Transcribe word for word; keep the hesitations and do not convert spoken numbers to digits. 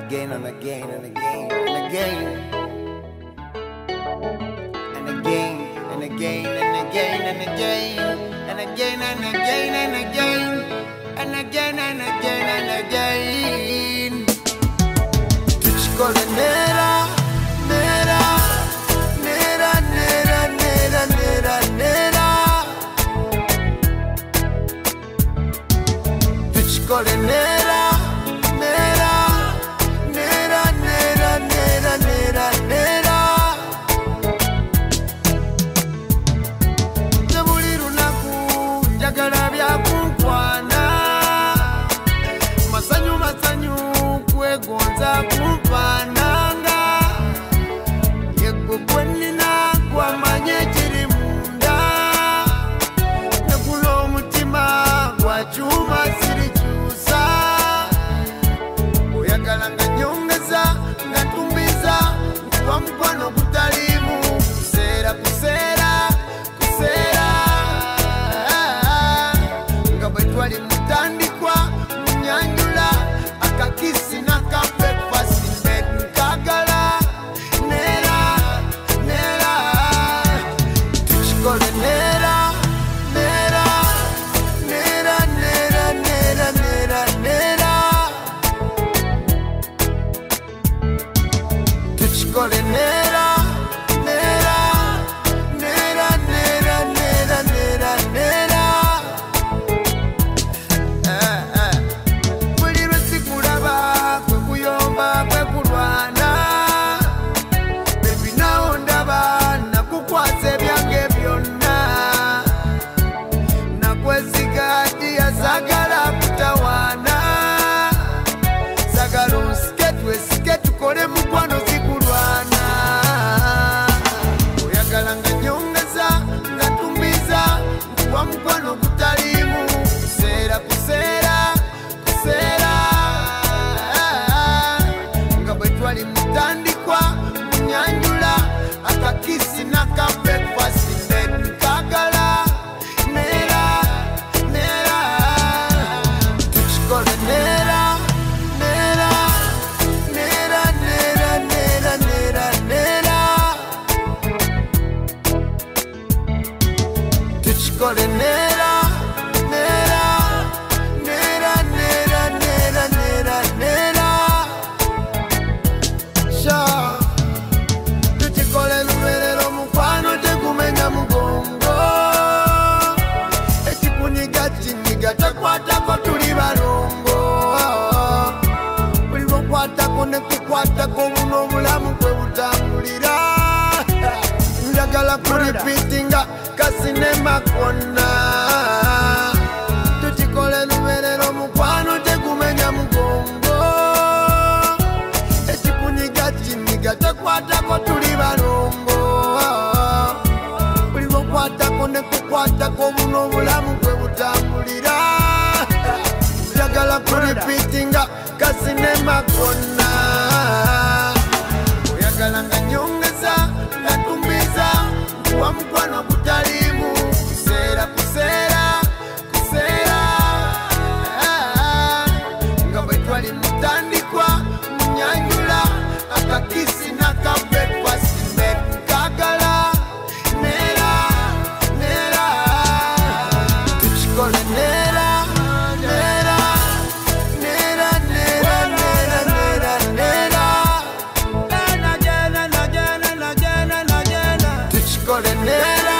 again and again and again and again and again and again and again and again and again and again and again and again and again and again. Tuchikole nera nera nera nera nera nera nera. Tuchikole nera nera nera nera nera nera nera. Tebuli lunaku njagala byakunkwana, masanyu masanyu kwegonza kumpananga, yegwe gwenina gwamanye kiri munda, negulo omutima gwa kyuma sirikyusa, oyagala nga nyongeza nga ntumbiza nkuwa mukwano gutalimu kuseera kuseera kuseera, nga bwe twali mutandikwa munyanjula akakisi naka breakfast bed nkagala nera nera. Tuchikole nera nera nera nera nera nera nera. Tuchikole nera nera nera nera nera nera nera. Eh, eh. Buli lwe sikulaba kwe kuyomba kwe kulwana, baby nawo ndaba nakukwasa ebyange byonna, nakwesiga ddiya sagala kutawaana, sagala onsike twesike tukole mukwano zikulwana, oyagala nga nyongeza nga ntumbiza nkuwa mukwano gutalimu kuseera kuseera kuseera, nga bwe twali mutandikwa munyanjula akakisi naka breakfast bed nkagala nera nera. Tuchikole nera nera nera nera nera nera nera. Tuchikole nera nera nera nera nera nera nera. Sha tuchikole luberero mukwano tegumenya mugongo, ekikuniga kinyiga takwatako tuli balongo, buli lwokwatako nekukwatako buno obulamu bwe butambulira, njagala kuripitinga kasinema konna. Tuchikole luberero mukwano tegumenya mugongo, ekikunyiga kinyiga takwatako tuli balongo, buli lwokwatako nekukwatako buno obulamu bwe butambulira, njagala kuripitinga kasinema konna, oyagala nga nyongeza nga ntumbiza nkuwa mukwano gutalimu kuseera kuseera kuseera, nga bwe twali mutandikwa munyanjula akakisi naka breakfast bed nkagala nera nera. Tuchikole nera nera nera nera nera nera nera. Tuchikole nera